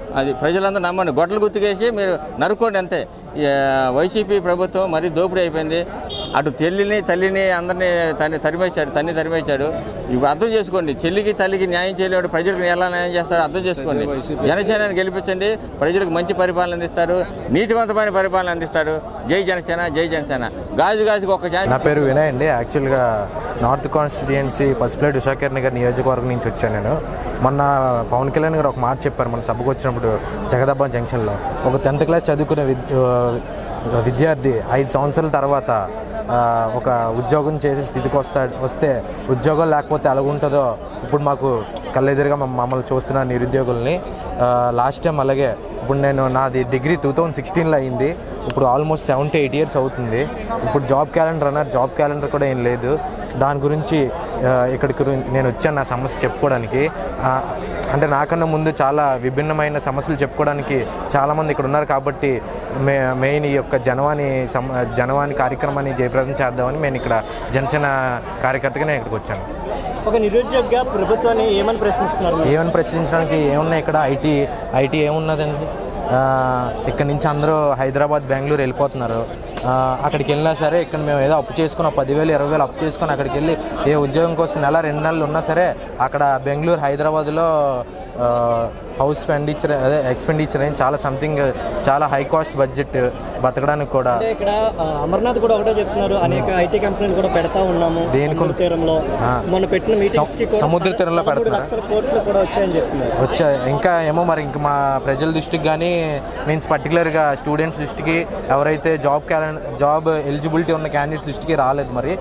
అది ప్రజలందరూ నమ్మండి. గొడ్డలు గుర్తుకేసి మీరు నరుక్కోండి అంతే. వైసీపీ ప్రభుత్వం మరీ దోపిడీ అయిపోయింది. అటు చెల్లిని తల్లిని అందరినీ తన్ని తరిమేశాడు తన్ని తరిమేశాడు ఇప్పుడు అర్థం చేసుకోండి. చెల్లికి తల్లికి న్యాయం చేయలేడు, ప్రజలకు ఎలా న్యాయం చేస్తారో అర్థం చేసుకోండి. జనసేనని గెలిపించండి, ప్రజలకు మంచి పరిపాలన అందిస్తారు, నీతివంతమైన పరిపాలన అందిస్తారు. జై జనసేన, జై జనసేన. గాజు గాజుకి ఒక ఛాన్స్. నా పేరు వినయ్ అండి. యాక్చువల్గా నార్త్ కాన్స్టిట్యుయెన్సీ పసుపులేటి విశాఖపట్నం గారి నియోజకవర్గం నుంచి వచ్చాను నేను. మొన్న పవన్ కళ్యాణ్ గారు ఒక మాట చెప్పారు మన సభకు వచ్చినప్పుడు జగదాంబ జంక్షన్లో. ఒక టెన్త్ క్లాస్ చదువుకునే విద్యార్థి ఐదు సంవత్సరాల తర్వాత ఒక ఉద్యోగం చేసే స్థితికి వస్తా వస్తే ఉద్యోగం లేకపోతే ఎలాగుంటుందో ఇప్పుడు మాకు కళ్ళెదురుగా మమ్మల్ని చూస్తున్న నిరుద్యోగుల్ని. లాస్ట్ టైం అలాగే ఇప్పుడు నేను నాది డిగ్రీ టూ థౌజండ్ సిక్స్టీన్లో అయింది. ఇప్పుడు ఆల్మోస్ట్ సెవెంటీ ఎయిట్ ఇయర్స్ అవుతుంది. ఇప్పుడు జాబ్ క్యాలెండర్ అన్నారు, జాబ్ క్యాలెండర్ కూడా ఏం లేదు. దాని గురించి ఇక్కడికి నేను వచ్చాను నా సమస్య చెప్పుకోవడానికి. అంటే నాకన్నా ముందు చాలా విభిన్నమైన సమస్యలు చెప్పుకోవడానికి చాలామంది ఇక్కడ ఉన్నారు కాబట్టి మే మెయిన్ ఈ యొక్క జనవాణి సమ జనవాణి కార్యక్రమాన్ని జయప్రదం చేద్దామని నేను ఇక్కడ జనసేన కార్యకర్తగా నేను ఇక్కడికి వచ్చాను. ఒక నిరుద్యోగిగా ప్రభుత్వాన్ని ఏమని ప్రశ్నిస్తున్నారు? ఏమని ప్రశ్నించడానికి ఏమున్నాయి ఇక్కడ? ఐటీ ఐటీ ఏమున్నదండి? ఇక్కడ నుంచి అందరూ హైదరాబాద్ బెంగళూరు వెళ్ళిపోతున్నారు. అక్కడికి వెళ్ళినా సరే ఇక్కడ మేము ఏదో అప్పు చేసుకున్న పదివేలు ఇరవై వేలు అప్పు చేసుకొని అక్కడికి వెళ్ళి ఏ ఉద్యోగం కోసం నెల రెండు నెలలు ఉన్నా సరే అక్కడ బెంగళూరు హైదరాబాద్లో హౌస్ ఎక్స్పెండిచర్ అదే ఎక్స్పెండిచర్ అని చాలా సంథింగ్ చాలా హై కాస్ట్ బడ్జెట్ బతకడానికి కూడా. ఇక్కడ అమర్నాథ్ కూడా ఒకటే చెప్తున్నారు, అనేక ఐటీ కంపెనీలు కూడా పెడతా ఉన్నాము దేనికి తీరంలో. మనం పెట్టిన మీటింగ్స్ కి సముద్ర తీరంలో పెడతారు, కోట్లు కూడా వచ్చాయని చెప్తున్నారు. వచ్చా ఇంకా ఏమో మరి ఇంకా మా ప్రజల దృష్టికి కానీ మీన్స్ పర్టికులర్గా స్టూడెంట్స్ దృష్టికి ఎవరైతే జాబ్ క్యాలెండర్ జాబ్ ఎలిజిబిలిటీ ఉన్న క్యాండిడేట్స్ దృష్టికి రాలేదు. మరి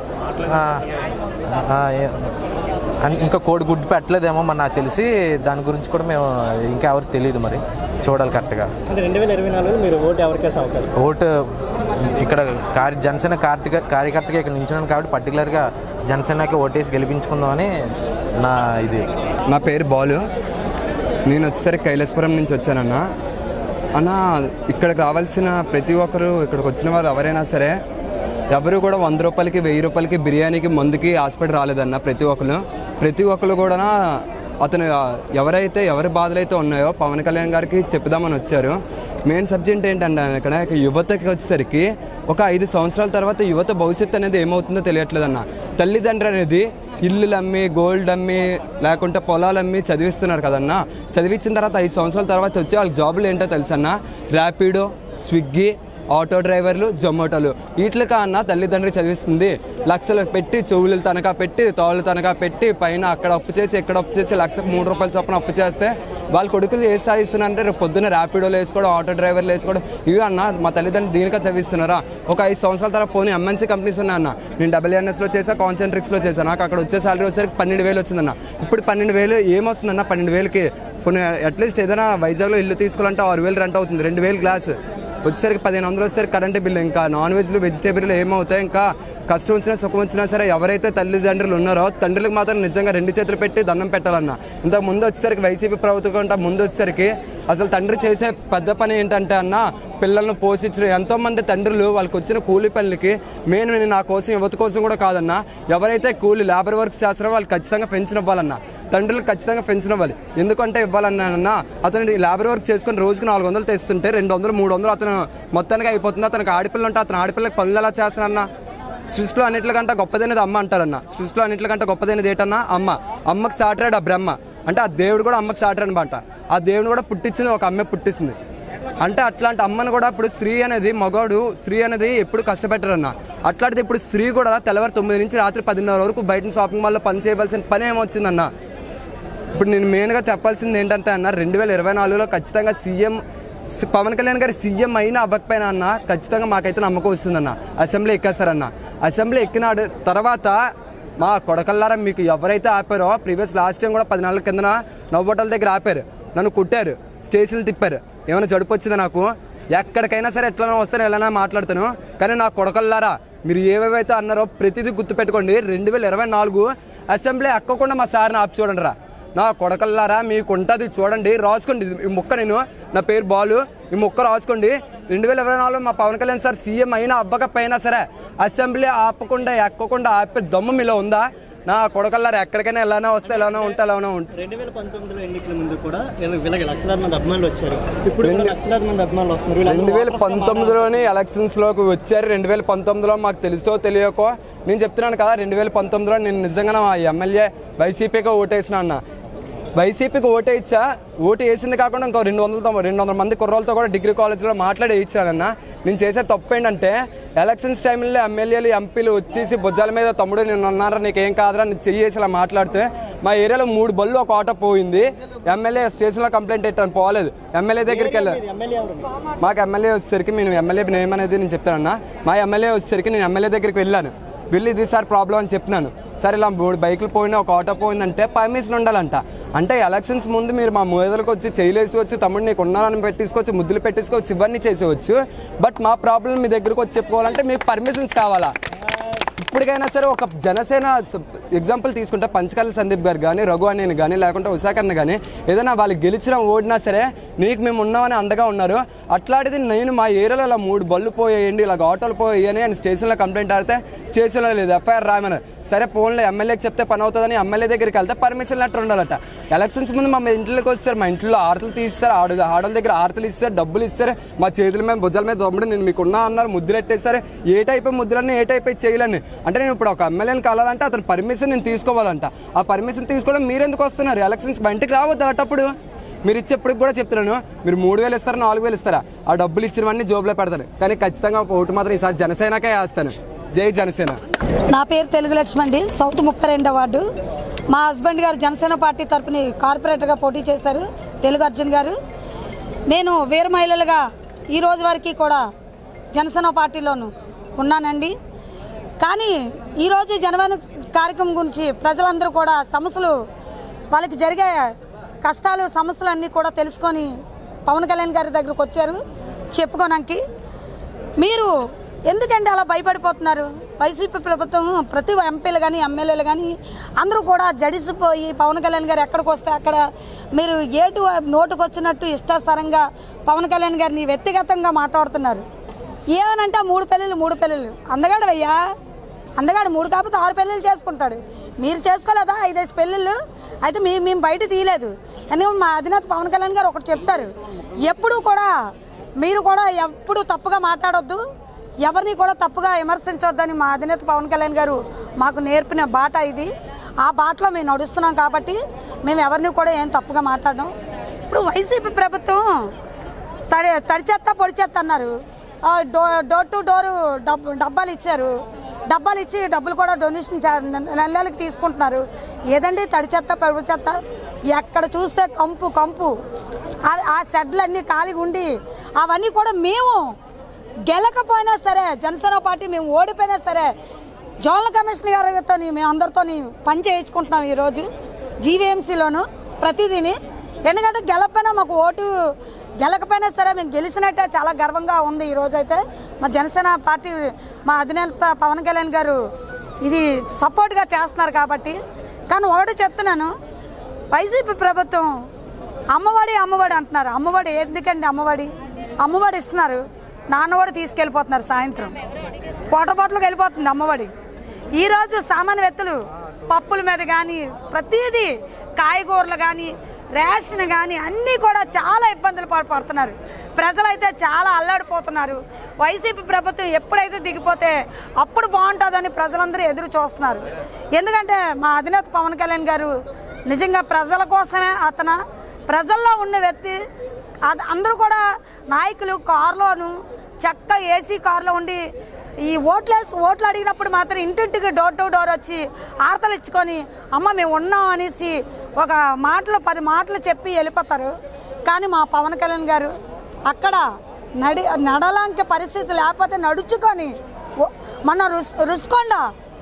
ఇంకా కోడి గుడ్డు పెట్టలేదేమో మరి నాకు తెలిసి. దాని గురించి కూడా మేము ఇంకా ఎవరికి తెలియదు, మరి చూడాలి కరెక్ట్గా. రెండు వేల ఇరవై నాలుగు మీరు ఓటు ఎవరికేసే అవకాశం? ఓటు ఇక్కడ కార్య జనసేన కార్తిక కార్యకర్తగా ఇక్కడ నించున్నాను కాబట్టి పర్టికులర్గా జనసేనకి ఓటేసి గెలిపించుకుందామని నా ఇది. నా పేరు బాలు. నేను వచ్చేసరికి కైలాసపురం నుంచి వచ్చానన్న. అన్న ఇక్కడికి రావాల్సిన ప్రతి ఒక్కరు ఇక్కడికి వచ్చిన వారు ఎవరైనా సరే ఎవరు కూడా వంద రూపాయలకి వెయ్యి రూపాయలకి బిర్యానీకి మందుకి హాస్పిటల్ రాలేదన్న. ప్రతి ఒక్కరు ప్రతి ఒక్కరు కూడా అతను ఎవరైతే ఎవరి బాధలు అయితే ఉన్నాయో పవన్ కళ్యాణ్ గారికి చెప్పుదామని వచ్చారు. మెయిన్ సబ్జెక్ట్ ఏంటంటే ఇక్కడ యువతకి వచ్చేసరికి ఒక ఐదు సంవత్సరాల తర్వాత యువత భవిష్యత్తు అనేది ఏమవుతుందో తెలియట్లేదన్న. తల్లిదండ్రులు అనేది ఇల్లులు అమ్మి గోల్డ్ అమ్మి లేకుంటే పొలాలు అమ్మి చదివిస్తున్నారు కదన్న. చదివించిన తర్వాత ఐదు సంవత్సరాల తర్వాత వచ్చి వాళ్ళకి జాబులు ఏంటో తెలుసన్న. ర్యాపిడో, స్విగ్గీ, ఆటో డ్రైవర్లు, జొమాటోలు వీటికి అన్న తల్లిదండ్రులు చదివిస్తుంది. లక్షలు పెట్టి చెవులు తనఖా పెట్టి తోళ్ళు తనఖా పెట్టి పైన అక్కడ అప్పు చేసి ఇక్కడ అప్పు చేసి లక్షకు మూడు రూపాయల చొప్పున అప్పు చేస్తే వాళ్ళ కొడుకులు ఏ సాధిస్తున్నారంటే రేపు పొద్దున్న ర్యాపిడోలు వేసుకోవడం, ఆటో డ్రైవర్లు వేసుకోవడం ఇవి అన్న. మా తల్లిదండ్రులు దీనికా చదివిస్తున్నారా? ఒక ఐదు సంవత్సరాల తర్వాత పోనీ ఎంఎన్సీ కంపెనీస్ ఉన్నాయి అన్న. నేను డబ్ల్యూఎన్ఎస్లో చేసా, కాన్సెంట్రిక్స్లో చేశాను. నాకు అక్కడ వచ్చే సాలరీ వచ్చేసరికి పన్నెండు వేలు వచ్చిందన్న. ఇప్పుడు పన్నెండు వేలు ఏమొస్తుందన్న? పన్నెండు వేలకి ఇప్పుడు అట్లీస్ట్ ఏదైనా వైజాగ్లో ఇల్లు తీసుకోవాలంటే ఆరు వేలు రెంట్ అవుతుంది. రెండు వేలు గ్లాస్ వచ్చేసరికి పదిహేను వందలు వచ్చేసరికి కరెంటు బిల్లు. ఇంకా నాన్ వెజ్లు వెజిటేబుల్ ఏమవుతాయి? ఇంకా కష్టం వచ్చినా సుఖం వచ్చినా సరే ఎవరైతే తల్లిదండ్రులు ఉన్నారో తండ్రులకు మాత్రం నిజంగా రెండు చేతులు పెట్టి దండం పెట్టాలన్న. ఇంతకు ముందు వచ్చేసరికి వైసీపీ ప్రభుత్వం కంటే ముందు వచ్చేసరికి అసలు తండ్రి చేసే పెద్ద పని ఏంటంటే అన్న పిల్లలను పోషించడం. ఎంతోమంది తండ్రులు వాళ్ళకి వచ్చిన కూలి పనులకి మెయిన్ నా కోసం యువత కోసం కూడా కాదన్న, ఎవరైతే కూలి లేబర్ వర్క్స్ చేస్తారో వాళ్ళు ఖచ్చితంగా పెన్షన్ ఇవ్వాలన్న. తండ్రులకు ఖచ్చితంగా పెన్షన్ ఇవ్వాలి. ఎందుకంటే ఇవ్వాలన్నా అతను లేబర్ వర్క్ చేసుకుని రోజుకు నాలుగు వందలు తెస్తుంటే రెండు వందలు మూడు వందలు అతను మొత్తానికి అయిపోతుంది. అతనికి ఆడపిల్ల ఉంటే అతను ఆడపిల్లకి పనులు ఎలా చేస్తానన్నా? సృష్టిలో అన్నింటికంటే గొప్పదైనది అమ్మ అంటారన్న. సృష్టిలో అన్నింటికంటే గొప్పదైనది ఏంటన్నా? అమ్మ. అమ్మకి సాటరాడు ఆ బ్రహ్మ అంటే ఆ దేవుడు కూడా అమ్మకి సాటరాడు అనమాట. ఆ దేవుని కూడా పుట్టించింది ఒక అమ్మే పుట్టిస్తుంది అంటే అట్లాంటి అమ్మను కూడా ఇప్పుడు స్త్రీ అనేది మగవాడు స్త్రీ అనేది ఎప్పుడు కష్టపెట్టరన్న. అట్లాంటిది ఇప్పుడు స్త్రీ కూడా తెల్లవారు తొమ్మిది నుంచి రాత్రి పదిన్నర వరకు బయట షాపింగ్ మాల్లో పని చేయవలసిన పని ఏమొచ్చిందన్న. ఇప్పుడు నేను మెయిన్గా చెప్పాల్సింది ఏంటంటే అన్న రెండు వేల ఇరవై నాలుగులో ఖచ్చితంగా సీఎం పవన్ కళ్యాణ్ గారి సీఎం అయినా అవ్వకపోయినా అన్న ఖచ్చితంగా మాకైతే నమ్మకం వస్తుందన్న. అసెంబ్లీ ఎక్కేస్తారన్న. అసెంబ్లీ ఎక్కినాడు తర్వాత మా కొడకల్లారా మీకు ఎవరైతే ఆపారో ప్రీవియస్ లాస్ట్ టైం కూడా పది నెలల కిందన నవ్వోటల దగ్గర ఆపారు, నన్ను కుట్టారు, స్టేషన్లు తిప్పారు. ఏమైనా జడుపు వచ్చింది నాకు? ఎక్కడికైనా సరే ఎట్లైనా వస్తాను ఎలా మాట్లాడుతాను. కానీ నా కొడకల్లారా మీరు ఏవేవైతే అన్నారో ప్రతిదీ గుర్తుపెట్టుకోండి. రెండు వేల ఇరవై నాలుగు అసెంబ్లీ ఎక్కకుండా మా సార్ని ఆపి చూడండి రా. నా కొడకల్లారా మీకు ఉంటుంది చూడండి, రాసుకోండి. ఈ ముక్క నేను నా పేరు బాలు, ఈ ముక్క రాసుకోండి. రెండు వేల ఇరవై నాలుగులో మా పవన్ కళ్యాణ్ సార్ సీఎం అయినా అవ్వకపోయినా సరే అసెంబ్లీ ఆపకుండా ఎక్కకుండా ఆపే దమ్ము మీలో ఉందా? నా కొడకల్లారు ఎక్కడికైనా ఎలానో వస్తే ఎలానో ఉంటే ఎలానో ఉంటుంది. రెండు వేల పంతొమ్మిదిలో ఎన్నికల ముందు కూడా వీళ్ళకి లక్షలాది మంది అభిమానులు వచ్చారు, ఇప్పుడు లక్షలాది మంది అభిమానులు వస్తున్నారు. రెండు వేల పంతొమ్మిదిలోని ఎలక్షన్స్లోకి వచ్చారు. రెండు వేల పంతొమ్మిదిలో మాకు తెలుసో తెలియకో నేను చెప్తున్నాను కదా, రెండు వేల పంతొమ్మిదిలో నేను నిజంగా మా ఎమ్మెల్యే వైసీపీగా ఓటేసిన అన్న. వైసీపీకి ఓటే ఇచ్చా, ఓటు వేసింది కాకుండా ఇంకో రెండు వందలతో రెండు వందల మంది కుర్రోళ్ళతో కూడా డిగ్రీ కాలేజ్లో మాట్లాడి ఇచ్చానన్న. నేను చేసే తప్పు ఏంటంటే ఎలక్షన్స్ టైంలో ఎమ్మెల్యేలు ఎంపీలు వచ్చేసి భుజాల మీద తమ్ముడు నేను ఉన్నారా నీకేం కాదురా నేను చెయ్యేసి ఇలా మాట్లాడితే మా ఏరియాలో మూడు బళ్ళు ఒక ఆటో పోయింది. ఎమ్మెల్యే స్టేషన్లో కంప్లైంట్ పెట్టాను, పోలేదు. ఎమ్మెల్యే దగ్గరికి వెళ్ళాను. మాకు ఎమ్మెల్యే వచ్చేసరికి నేను ఎమ్మెల్యే నేమ్ అనేది నేను చెప్తానన్నా. మా ఎమ్మెల్యే వచ్చేసరికి నేను ఎమ్మెల్యే దగ్గరికి వెళ్ళాను, వెళ్ళి ఇది సార్ ప్రాబ్లం అని చెప్పినాను. సార్ ఇలా మూడు బైకులు పోయినా ఒక ఆటో పోయిందంటే పర్మిషన్ ఉండాలంట. అంటే ఎలక్షన్స్ ముందు మీరు మా మూదలకు వచ్చి చేయలేసి వచ్చి తమ్ముడు నీకు ఉన్నారని పెట్టేసుకోవచ్చు, ముద్దులు పెట్టేసుకోవచ్చు, ఇవన్నీ చేసేవచ్చు. బట్ మా ప్రాబ్లం మీ దగ్గరకు వచ్చి చెప్పుకోవాలంటే మీకు పర్మిషన్స్ కావాలా? ఇప్పటికైనా సరే ఒక జనసేన ఎగ్జాంపుల్ తీసుకుంటే పంచకర్ల సందీప్ గారు కానీ, రఘు అని కానీ, లేకుంటే ఉషాకర్ణ కానీ ఏదైనా వాళ్ళు గెలిచిన ఓడినా సరే నీకు మేము ఉన్నామని అండగా ఉన్నారు. అట్లాంటిది నేను మా ఏరియాలో ఇలా మూడు బళ్ళు పోయేయండి, ఇలా ఆటోలు పోయేయని అని స్టేషన్లో కంప్లైంట్ ఆడితే స్టేషన్లో లేదు, ఎఫ్ఐఆర్ రాయమని. సరే ఫోన్లో ఎమ్మెల్యేకి చెప్తే పని అవుతుందని ఎమ్మెల్యే దగ్గరికి వెళ్తే పర్మిషన్ లెటర్ ఉండాలట. ఎలక్షన్స్ ముందు మా ఇంట్లోకి వస్తారు, మా ఇంట్లో ఆరతలు తీస్తారు, ఆడు ఆడల దగ్గర ఆరతలు ఇస్తారు, డబ్బులు ఇస్తారు, మా చేతుల మీద భుజాల మీద తమ్ముడు నేను మీకు ఉన్నా అన్నారు, ముద్దులు పెట్టేస్తారు. ఏ టైప్ ముద్దులన్నీ ఏ టైప్ చేయాలని అంటే నేను ఇప్పుడు ఒక ఎమ్మెల్యేని కలాలంటే అతని పర్మిషన్ నేను తీసుకోవాలంట. ఆ పర్మిషన్ తీసుకోవడం మీరు ఎందుకు వస్తున్నారు? ఎలక్షన్స్ బయటికి రావద్దు. అటప్పుడు మీరు ఇచ్చేప్పటికి కూడా చెప్తున్నాను, మీరు మూడు వేలు ఇస్తారా నాలుగు వేలు ఇస్తారా ఆ డబ్బులు ఇచ్చినవన్నీ జోబులో పెడతాను, కానీ ఖచ్చితంగా ఓటు మాత్రం ఈసారి జనసేనకే వేస్తాను. జై జనసేన. నా పేరు తెలుగు లక్ష్మి అండి, సౌత్ ముప్పై రెండో వార్డు. మా హస్బెండ్ గారు జనసేన పార్టీ తరపున కార్పొరేటర్గా పోటీ చేశారు, తెలుగు అర్జున్ గారు. నేను వీర మహిళలుగా ఈ రోజు వరకు కూడా జనసేన పార్టీలోను ఉన్నానండి. కానీ ఈరోజు జనవన కార్యక్రమం గురించి ప్రజలందరూ కూడా సమస్యలు, వాళ్ళకి జరిగే కష్టాలు సమస్యలు అన్నీ కూడా తెలుసుకొని పవన్ కళ్యాణ్ గారి దగ్గరకు వచ్చారు చెప్పుకోడానికి. మీరు ఎందుకంటే అలా భయపడిపోతున్నారు? వైసీపీ ప్రభుత్వం ప్రతి ఎంపీలు కానీ ఎమ్మెల్యేలు కానీ అందరూ కూడా జడిసిపోయి పవన్ కళ్యాణ్ గారు ఎక్కడికి వస్తే అక్కడ మీరు ఏటు నోటుకు వచ్చినట్టు ఇష్టాసరంగా పవన్ కళ్యాణ్ గారిని వ్యక్తిగతంగా మాట్లాడుతున్నారు. ఏమనంటే మూడు పెళ్ళిళ్ళు మూడు పెళ్ళిళ్ళు అందగాడవయ్యా, అందగాడు మూడు కాకపోతే ఆరు పెళ్ళిళ్ళు చేసుకుంటాడు. మీరు చేసుకోలేదా ఐదేసి పెళ్ళిళ్ళు? అయితే మీ మేము బయట తీయలేదు. ఎందుకంటే మా అధినేత పవన్ కళ్యాణ్ గారు ఒకటి చెప్తారు, ఎప్పుడూ కూడా మీరు కూడా ఎప్పుడు తప్పుగా మాట్లాడొద్దు, ఎవరిని కూడా తప్పుగా విమర్శించొద్దని మా అధినేత పవన్ కళ్యాణ్ గారు మాకు నేర్పిన బాట ఇది. ఆ బాటలో మేము నడుస్తున్నాం కాబట్టి మేము ఎవరిని కూడా ఏం తప్పుగా మాట్లాడడం. ఇప్పుడు వైసీపీ ప్రభుత్వం తడి తడిచేత్త పొడిచేత్త అన్నారు, డో డోర్ టు డోరు డబ్బు డబ్బాలు ఇచ్చారు, డబ్బాలు ఇచ్చి డబ్బులు కూడా డొనేషన్ నెలలకి తీసుకుంటున్నారు. ఏదండి తడి చెత్త పొడి చెత్త? ఎక్కడ చూస్తే కంపు కంపు, ఆ షెడ్లన్నీ ఖాళీగా ఉండి అవన్నీ కూడా మేము గెలకపోయినా సరే జనసేన పార్టీ మేము ఓడిపోయినా సరే జోనల్ కమిషనర్ గారితో మేము అందరితో పని చేయించుకుంటున్నాం ఈరోజు జీవీఎంసీలోను ప్రతిదీని. ఎందుకంటే గెలకపోయినా మాకు ఓటు గెలకపోయినా సరే మేము గెలిచినట్టే చాలా గర్వంగా ఉంది ఈరోజైతే. మా జనసేన పార్టీ మా అధినేత పవన్ కళ్యాణ్ గారు ఇది సపోర్ట్గా చేస్తున్నారు కాబట్టి. కానీ ఒకటి చెప్తున్నాను, వైసీపీ ప్రభుత్వం అమ్మఒడి అమ్మఒడి అంటున్నారు. అమ్మఒడి ఎందుకండి? అమ్మఒడి అమ్మఒడి ఇస్తున్నారు, నాన్నఒడి తీసుకెళ్ళిపోతున్నారు. సాయంత్రం వాటర్ బాటిల్కి వెళ్ళిపోతుంది అమ్మఒడి. ఈరోజు సామాన్య వ్యక్తులు పప్పుల మీద కానీ ప్రతిదీ కాయగూరలు కానీ రేషన్ కానీ అన్నీ కూడా చాలా ఇబ్బందులు పడుతున్నారు. ప్రజలైతే చాలా అల్లాడిపోతున్నారు. వైసీపీ ప్రభుత్వం ఎప్పుడైతే దిగిపోతే అప్పుడు బాగుంటుందని ప్రజలందరూ ఎదురు చూస్తున్నారు. ఎందుకంటే మా అధినేత పవన్ కళ్యాణ్ గారు నిజంగా ప్రజల కోసమే అతను ప్రజల్లో ఉన్న వ్యక్తి. అందరూ కూడా నాయకులు కారులోను చక్క ఏసీ కారులో ఉండి ఈ ఓట్లేసి ఓట్లు అడిగినప్పుడు మాత్రం ఇంటింటికి డోర్ టు డోర్ వచ్చి ఆర్తలు ఇచ్చుకొని అమ్మ మేము ఉన్నాం అనేసి ఒక మాటలు పది మాటలు చెప్పి వెళ్ళిపోతారు. కానీ మా పవన్ కళ్యాణ్ గారు అక్కడ నడి నడలాంటి పరిస్థితి లేకపోతే నడుచుకొని మన రుస్ రుసుకొండ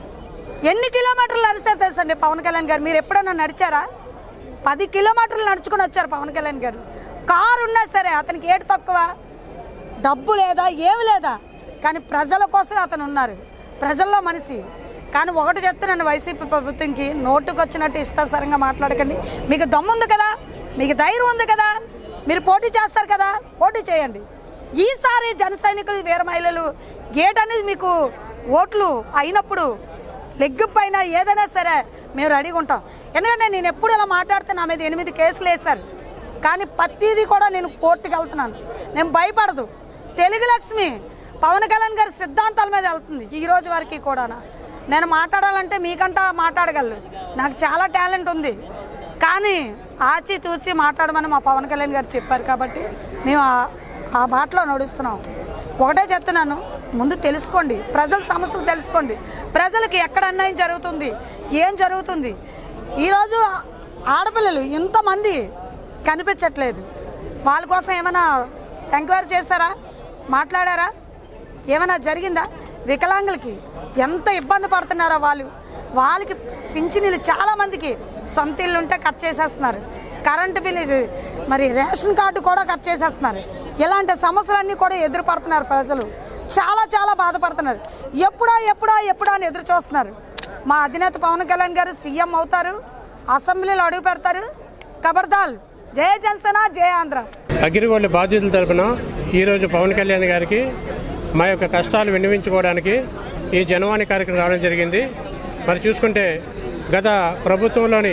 ఎన్ని కిలోమీటర్లు నడిస్తే తెలుసండి పవన్ కళ్యాణ్ గారు? మీరు ఎప్పుడైనా నడిచారా? పది కిలోమీటర్లు నడుచుకొని వచ్చారు పవన్ కళ్యాణ్ గారు. కారు ఉన్నా సరే అతనికి ఏటు తక్కువ, డబ్బు లేదా ఏమి లేదా, కానీ ప్రజల కోసం అతను ఉన్నారు, ప్రజల్లో మనిషి. కానీ ఒకటి చెప్తున్నాను వైసీపీ ప్రభుత్వంకి, నోటుకు వచ్చినట్టు ఇష్టాసరంగా మాట్లాడకండి. మీకు దమ్ముంది కదా, మీకు ధైర్యం ఉంది కదా, మీరు పోటీ చేస్తారు కదా, పోటీ చేయండి. ఈసారి జన సైనికులు వీర మహిళలు గేట్ అనేది మీకు ఓట్లు అయినప్పుడు లెగ్గు పైన ఏదైనా సరే మేము రెడీగా ఉంటాం. ఎందుకంటే నేను ఎప్పుడు ఇలా మాట్లాడితే నా మీద ఎనిమిది కేసులు వేశారు, కానీ ప్రతిదీ కూడా నేను కోర్టుకి వెళ్తున్నాను. నేను భయపడదు. తెలుగు లక్ష్మి పవన్ కళ్యాణ్ గారి సిద్ధాంతాల మీద వెళ్తుంది ఈ రోజు వరకు కూడా. నేను మాట్లాడాలంటే మీకంటా మాట్లాడగలను, నాకు చాలా టాలెంట్ ఉంది, కానీ ఆచి తూచి మాట్లాడమని మా పవన్ కళ్యాణ్ గారు చెప్పారు కాబట్టి మేము ఆ బాటలో నడుస్తున్నాం. ఒకటే చెప్తున్నాను, ముందు తెలుసుకోండి, ప్రజల సమస్యలు తెలుసుకోండి, ప్రజలకి ఎక్కడ అన్యాయం జరుగుతుంది, ఏం జరుగుతుంది. ఈరోజు ఆడపిల్లలు ఇంతమంది కనిపించట్లేదు, వాళ్ళ కోసం ఏమైనా ఎంక్వైరీ చేస్తారా, మాట్లాడారా, ఏమైనా జరిగిందా? వికలాంగులకి ఎంత ఇబ్బంది పడుతున్నారో వాళ్ళు, వాళ్ళకి పింఛనీళ్ళు చాలామందికి సొంత ఇల్లు ఉంటే కట్ చేసేస్తున్నారు, కరెంటు బిల్లు మరి రేషన్ కార్డు కూడా కట్ చేసేస్తున్నారు. ఇలాంటి సమస్యలన్నీ కూడా ఎదురుపడుతున్నారు ప్రజలు, చాలా చాలా బాధపడుతున్నారు. ఎప్పుడా ఎప్పుడా ఎప్పుడా అని ఎదురు చూస్తున్నారు. మా అధినేత పవన్ కళ్యాణ్ గారు సీఎం అవుతారు, అసెంబ్లీలో అడుగు పెడతారు. ఖబర్దార్, జయ జనసేన, జయ ఆంధ్ర. అగ్రిగోల్డ్ బాధ్యతల తరపున ఈరోజు పవన్ కళ్యాణ్ గారికి మా యొక్క కష్టాలు విన్నవించుకోవడానికి ఈ జనవాణి కార్యక్రమం రావడం జరిగింది. మరి చూసుకుంటే గత ప్రభుత్వంలోని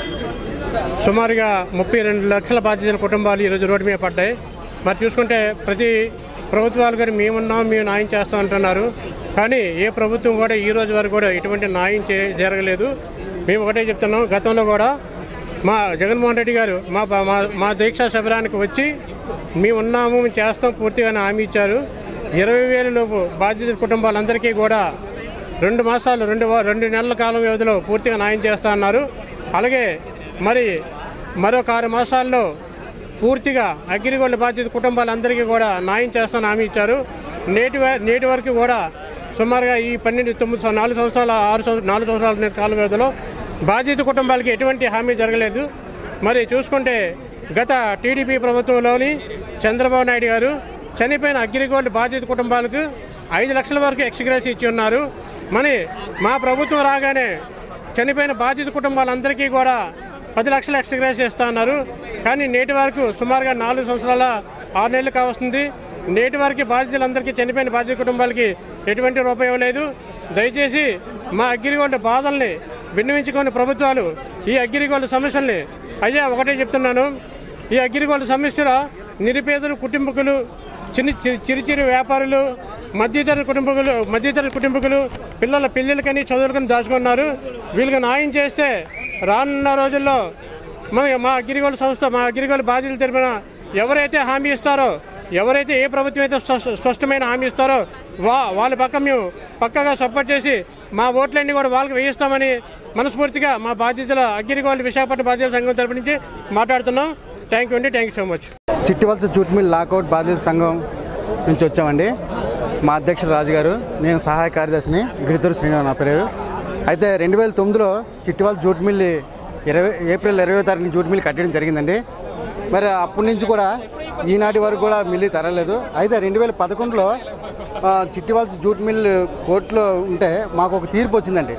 సుమారుగా ముప్పై రెండు లక్షల బాధితుల కుటుంబాలు ఈరోజు రోడ్డు మీద పడ్డాయి. మరి చూసుకుంటే ప్రతి ప్రభుత్వాలు కానీ మేమున్నాం, మేము న్యాయం చేస్తాం అంటున్నారు, కానీ ఏ ప్రభుత్వం కూడా ఈ రోజు వరకు కూడా ఎటువంటి న్యాయం చే జరగలేదు. మేము ఒకటే చెప్తున్నాం, గతంలో కూడా మా జగన్మోహన్ రెడ్డి గారు మా మా దీక్షా శిబిరానికి వచ్చి మేము ఉన్నాము, మేము చేస్తాం పూర్తిగా హామీ ఇచ్చారు. ఇరవై వేల లోపు బాధితుల కుటుంబాలందరికీ కూడా రెండు మాసాలు రెండు రెండు నెలల కాలం వ్యవధిలో పూర్తిగా న్యాయం చేస్తా అన్నారు. అలాగే మరి మరొక ఆరు మాసాల్లో పూర్తిగా అగ్రిగోల్డ్ బాధిత కుటుంబాలందరికీ కూడా న్యాయం చేస్తానని హామీ ఇచ్చారు. నేటి నేటి వరకు కూడా సుమారుగా ఈ పన్నెండు తొమ్మిది నాలుగు సంవత్సరాల ఆరు సంవత్సరాలు నాలుగు సంవత్సరాల కాలం వ్యవధిలో బాధిత కుటుంబాలకి ఎటువంటి హామీ జరగలేదు. మరి చూసుకుంటే గత టీడీపీ ప్రభుత్వంలోని చంద్రబాబు నాయుడు గారు చనిపోయిన అగ్రిగోల్డ్ బాధిత కుటుంబాలకు ఐదు లక్షల వరకు ఎక్స్గ్రేస్ ఇచ్చి ఉన్నారు. మరి మా ప్రభుత్వం రాగానే చనిపోయిన బాధిత కుటుంబాలందరికీ కూడా పది లక్షల ఎక్స్గ్రేస్ ఇస్తా అన్నారు. కానీ నేటి వరకు సుమారుగా నాలుగు సంవత్సరాల ఆరు నెలలు కావస్తుంది. నేటి వరకు బాధితులందరికీ చనిపోయిన బాధిత కుటుంబాలకి ఎటువంటి రూపాయి ఇవ్వలేదు. దయచేసి మా అగ్రిగోల్డ్ బాధల్ని విన్నవించుకుని ప్రభుత్వాలు ఈ అగ్రిగోల్డ్ సమస్యల్ని, అయ్యా ఒకటే చెప్తున్నాను, ఈ అగ్రిగోల్డ్ సమస్యలో నిరుపేదలు కుటుంబకులు, చిన్న చిరు చిరు వ్యాపారులు, మధ్యతరగతి కుటుంబకులు మధ్యతరగతి కుటుంబకులు పిల్లల పెళ్ళిళ్ళకని చదువులకని దాచుకున్నారు. వీళ్ళకి న్యాయం చేస్తే రానున్న రోజుల్లో మన మా అగ్రిగోల్డ్ సంస్థ మా అగ్రిగోల్డ్ బాధ్యతలు తెలిపిన ఎవరైతే హామీ ఇస్తారో, ఎవరైతే ఏ ప్రభుత్వం అయితే స్పష్టమైన హామీ ఇస్తారో వా వాళ్ళ పక్క మేము పక్కగా సపోర్ట్ చేసి మా ఓట్లన్నీ కూడా వాళ్ళకి వేయిస్తామని మనస్ఫూర్తిగా మా బాధ్యతల అగ్రిగోల్డ్ విశాఖపట్నం బాధ్యతల సంఘం తరపు నుంచి మాట్లాడుతున్నాం. థ్యాంక్ యూ అండి, thank you so much. Chittivalasa jute mill lockout బాధితుల సంఘం నుంచి వచ్చామండి. మా అధ్యక్షుడు రాజు గారు, నేను సహాయ కార్యదర్శిని, గిరితూరు శ్రీనివాస్ నా పేరు. అయితే రెండు వేల తొమ్మిదిలో చిట్టివలస జూట్ మిల్ ఇరవై ఏప్రిల్ ఇరవై తారీఖున జూట్ మిల్ కట్టడం జరిగిందండి. మరి అప్పటి నుంచి కూడా ఈనాటి వరకు కూడా మిల్లు తరలేదు. అయితే రెండు వేల పదకొండులో చిట్టివలస జూట్ మిల్ కోర్టులో ఉంటే మాకు ఒక తీర్పు వచ్చిందండి.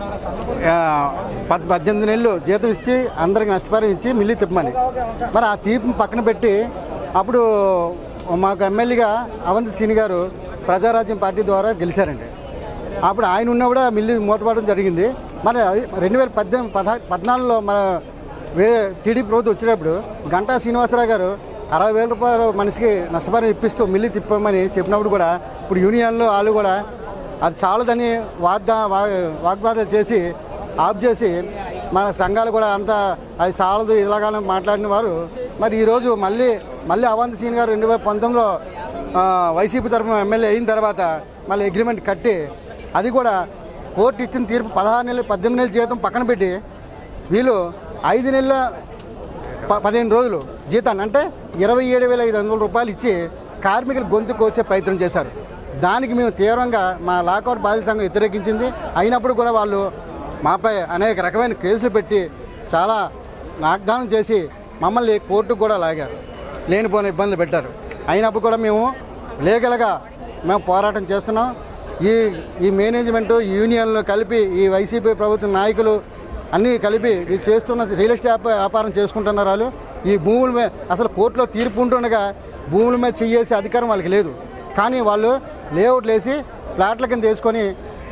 పద్ పద్దెనిమిది నెలలు జీతం ఇచ్చి అందరికి నష్టపరిహారం ఇచ్చి మిల్లు తిప్పమని. మరి ఆ తీర్పుని పక్కన పెట్టి అప్పుడు మాకు ఎమ్మెల్యేగా అవంతి శ్రీని గారు ప్రజారాజ్యం పార్టీ ద్వారా గెలిచారండి. అప్పుడు ఆయన ఉన్నా కూడా మిల్లు మూతపడడం జరిగింది. మరి రెండు వేల పద్దెనిమిది పద పద్నాలుగులో మన వేరే టీడీపీ ప్రభుత్వం వచ్చినప్పుడు గంటా శ్రీనివాసరావు గారు అరవై వేల రూపాయలు మనిషికి నష్టపరిహారం ఇప్పిస్తూ మిల్లు తిప్పమని చెప్పినప్పుడు కూడా ఇప్పుడు యూనియన్లు వాళ్ళు కూడా అది చాలదని వాగ్దా వాగ్వాదాలు చేసి ఆఫ్ చేసి మన సంఘాలు కూడా అంతా అది చాలదు ఇలాగానే మాట్లాడిన వారు మరి ఈరోజు మళ్ళీ మళ్ళీ అవంతి శ్రీని గారు రెండు వేల పంతొమ్మిదిలో వైసీపీ తరఫున ఎమ్మెల్యే అయిన తర్వాత మళ్ళీ అగ్రిమెంట్ కట్టి అది కూడా కోర్టు ఇచ్చిన తీర్పు పదహారు నెలలు పద్దెనిమిది నెలల జీతం పక్కన పెట్టి వీళ్ళు ఐదు నెలల ప పదిహేను రోజులు జీతాన్ని అంటే ఇరవై ఏడు వేల ఐదు వందల రూపాయలు ఇచ్చి కార్మికులు గొంతు కోసే ప్రయత్నం చేశారు. దానికి మేము తీవ్రంగా మా లాకౌట్ బాధితుల సంఘం వ్యతిరేకించింది. అయినప్పుడు కూడా వాళ్ళు మాపై అనేక రకమైన కేసులు పెట్టి చాలా వాగ్దానం చేసి మమ్మల్ని కోర్టుకు కూడా లాగారు, లేనిపోయిన ఇబ్బందులు పెట్టారు. అయినప్పుడు కూడా మేము లీగల్గా మేము పోరాటం చేస్తున్నాం. ఈ ఈ మేనేజ్మెంటు యూనియన్లు కలిపి ఈ వైసీపీ ప్రభుత్వ నాయకులు అన్నీ కలిపి వీళ్ళు చేస్తున్న రియల్ ఎస్టేట్ వ్యాపారం చేసుకుంటున్నారు. వాళ్ళు ఈ భూముల మీద అసలు కోర్టులో తీర్పు ఉంటుండగా భూముల మీద చేసే అధికారం వాళ్ళకి లేదు. కానీ వాళ్ళు లేఅవుట్లు వేసి ప్లాట్ల కింద వేసుకొని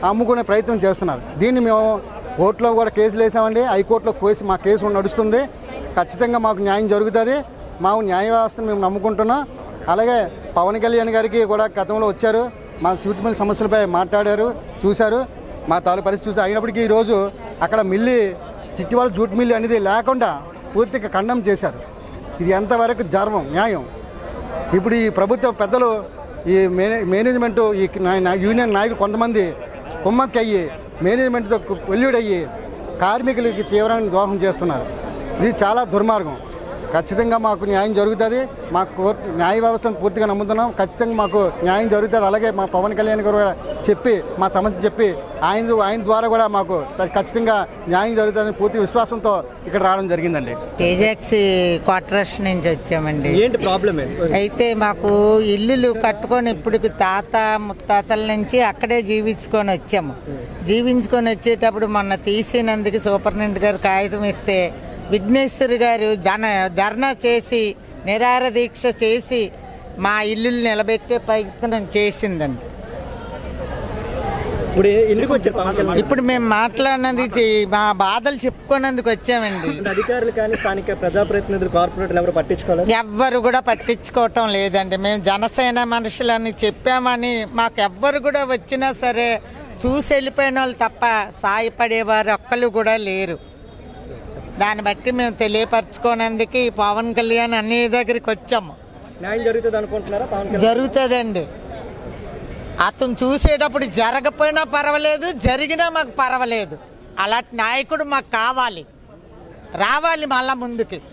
అమ్ముకునే ప్రయత్నం చేస్తున్నారు. దీన్ని మేము కోర్టులో కూడా కేసులు వేసామండి. హైకోర్టులో కేసు మా కేసు నడుస్తుంది. ఖచ్చితంగా మాకు న్యాయం జరుగుతుంది. మా న్యాయ వ్యవస్థను మేము నమ్ముకుంటున్నాం. అలాగే పవన్ కళ్యాణ్ గారికి కూడా గతంలో వచ్చారు, మా సూటిమైన సమస్యలపై మాట్లాడారు, చూశారు, మా తాలూ పరిస్థితి చూసి అయినప్పటికీ ఈరోజు అక్కడ మిల్లి చిట్టివాళ్ళ జూట్ మిల్లి అనేది లేకుండా పూర్తిగా ఖండం చేశారు. ఇది ఎంతవరకు ధర్మం, న్యాయం? ఇప్పుడు ఈ ప్రభుత్వ పెద్దలు, ఈ మేనే మేనేజ్మెంటు, ఈ యూనియన్ నాయకులు కొంతమంది కుమ్మక్కి అయ్యి మేనేజ్మెంట్తో పొల్యూడయ్యి కార్మికులకి తీవ్రమైన ద్రోహం చేస్తున్నారు. ఇది చాలా దుర్మార్గం. ఖచ్చితంగా మాకు న్యాయం జరుగుతుంది. మా కోర్టు న్యాయ వ్యవస్థను పూర్తిగా నమ్ముతున్నాం. ఖచ్చితంగా మాకు న్యాయం జరుగుతుంది. అలాగే మా పవన్ కళ్యాణ్ గారు చెప్పి మా సమస్య చెప్పి ఆయన ఆయన ద్వారా కూడా మాకు ఖచ్చితంగా న్యాయం జరుగుతుందని పూర్తి విశ్వాసంతో ఇక్కడ రావడం జరిగిందండి. ఏజెక్స్ క్వార్టర్స్ నుంచి వచ్చామండి. ఏంటి ప్రాబ్లం? అయితే మాకు ఇల్లులు కట్టుకొని ఇప్పుడు తాత ముత్తాతల నుంచి అక్కడే జీవించుకొని వచ్చాము. జీవించుకొని వచ్చేటప్పుడు మొన్న తీసినందుకు సూపరింటెండెంట్ గారు కాగితం ఇస్తే విఘ్నేశ్వర్ గారు ధన ధర్నా చేసి నిరాహార దీక్ష చేసి మా ఇల్లు నిలబెట్టే ప్రయత్నం చేసిందండి. ఇప్పుడు మేము మాట్లాడినది మా బాధలు చెప్పుకున్నందుకు వచ్చామండి. అధికారులు కానీ స్థానిక ప్రజాప్రతినిధులు, కార్పొరేటర్లు ఎవరు పట్టించుకోవాలి? ఎవ్వరు కూడా పట్టించుకోవటం లేదండి. మేము జనసేన మనుషులని చెప్పామని మాకు ఎవ్వరు కూడా వచ్చినా సరే చూసి వెళ్ళిపోయిన వాళ్ళు తప్ప సాయపడేవారు ఒక్కరు కూడా లేరు. దాన్ని బట్టి మేము తెలియపరచుకోనందుకు పవన్ కళ్యాణ్ అన్ని దగ్గరికి వచ్చాము. న్యాయం జరుగుతుంది అనుకుంటున్నారా? జరుగుతుందండి. అతను చూసేటప్పుడు జరగపోయినా పర్వాలేదు, జరిగినా మాకు పర్వాలేదు. అలాంటి నాయకుడు మాకు కావాలి, రావాలి మళ్ళా ముందుకి.